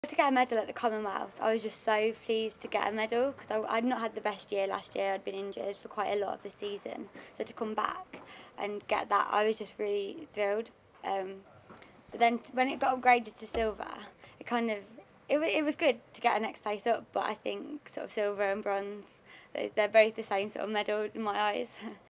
To get a medal at the Commonwealth, I was just so pleased to get a medal because I'd not had the best year last year. I'd been injured for quite a lot of the season, so to come back and get that, I was just really thrilled. But then when it got upgraded to silver, it was good to get a next place up. But I think sort of silver and bronze, they're both the same sort of medal in my eyes.